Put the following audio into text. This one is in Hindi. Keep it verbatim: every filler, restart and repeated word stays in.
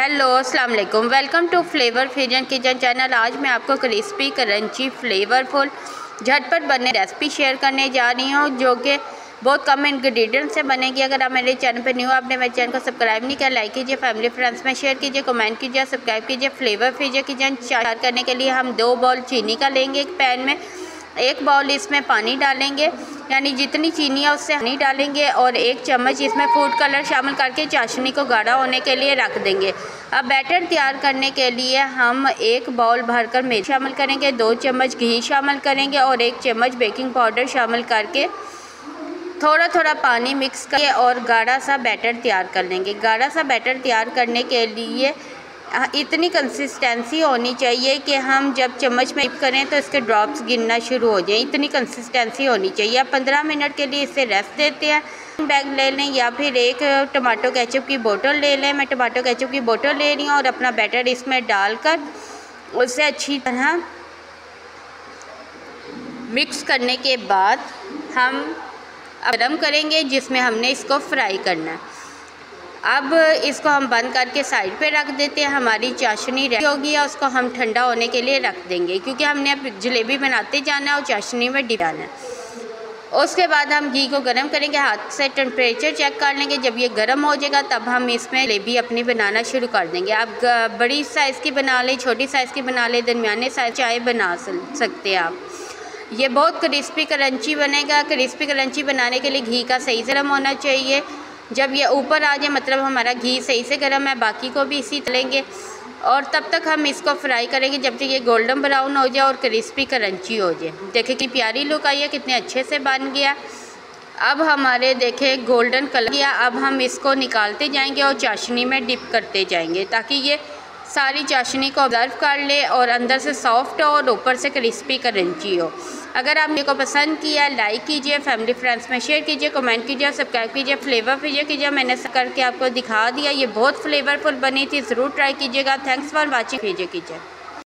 हेलो अस्सलाम वालेकुम, welcome to flavour fusion kitchen channel. आज मैं आपको क्रिस्पी क्रंची फ्लेवरफुल झटपट बनने रेसिपी शेयर करने जा रही हूँ, जो कि बहुत कम इंग्रेडिएंट से बनेगी। अगर आप मेरे चैनल पर न्यू आपने मेरे चैनल को सब्सक्राइब नहीं किया, लाइक कीजिए, फैमिली फ्रेंड्स में शेयर कीजिए, कमेंट कीजिए, सब्सक्राइब कीजिए। फ्लेवर फ्यूजन किचन तैयार करने के लिए हम दो बाउल चीनी का लेंगे एक पैन में, एक बाउल इसमें पानी डालेंगे, यानी जितनी चीनी है उससे पानी डालेंगे, और एक चम्मच इसमें फूड कलर शामिल करके चाशनी को गाढ़ा होने के लिए रख देंगे। अब बैटर तैयार करने के लिए हम एक बाउल भरकर मेथी शामिल करेंगे, दो चम्मच घी शामिल करेंगे और एक चम्मच बेकिंग पाउडर शामिल करके थोड़ा थोड़ा पानी मिक्स करके और गाढ़ा सा बैटर तैयार कर लेंगे। गाढ़ा सा बैटर तैयार करने के लिए इतनी कंसिस्टेंसी होनी चाहिए कि हम जब चम्मच में डिप करें तो इसके ड्रॉप्स गिरना शुरू हो जाए। इतनी कंसिस्टेंसी होनी चाहिए। अब पंद्रह मिनट के लिए इसे रेस्ट देते हैं। बैग ले लें या फिर एक टमाटो केचप की बोतल ले लें। मैं टमाटो केचप की बोतल ले रही हूँ और अपना बैटर इसमें डालकर उसे अच्छी तरह मिक्स करने के बाद हम गरम करेंगे, जिसमें हमने इसको फ्राई करना है। अब इसको हम बंद करके साइड पे रख देते हैं। हमारी चाशनी रेडी हो गई है, उसको हम ठंडा होने के लिए रख देंगे, क्योंकि हमने अब जलेबी बनाते जाना है और चाशनी में डिप डालना है। उसके बाद हम घी को गर्म करेंगे, हाथ से टेम्परेचर चेक कर लेंगे। जब ये गर्म हो जाएगा तब हम इसमें जलेबी अपनी बनाना शुरू कर देंगे। आप बड़ी साइज़ की बना लें, छोटी साइज़ की बना लें, दरमियाने साइज़ चाहे बना सकते हैं आप। ये बहुत क्रिस्पी क्रंची बनेगा। क्रिस्पी क्रंची बनाने के लिए घी का सही से गर्म होना चाहिए। जब ये ऊपर आ जाए मतलब हमारा घी सही से गर्म है। बाकी को भी इसी तलेंगे और तब तक हम इसको फ्राई करेंगे जब तक ये गोल्डन ब्राउन हो जाए और क्रिस्पी क्रंची हो जाए। देखिए कितनी प्यारी लुक आई है, कितने अच्छे से बन गया। अब हमारे देखें गोल्डन कलर किया। अब हम इसको निकालते जाएंगे और चाशनी में डिप करते जाएंगे, ताकि ये सारी चाशनी को ऑब्जर्व कर ले और अंदर से सॉफ्ट हो और ऊपर से क्रिस्पी क्रंची हो। अगर आपने को पसंद किया लाइक कीजिए, फैमिली फ्रेंड्स में शेयर कीजिए, कमेंट कीजिए, सब्सक्राइब कीजिए। फ्लेवर फ्यूजन कीजिए, मैंने करके आपको दिखा दिया। ये बहुत फ्लेवरफुल बनी थी, ज़रूर ट्राई कीजिएगा। Thanks for watching fusion kitchen.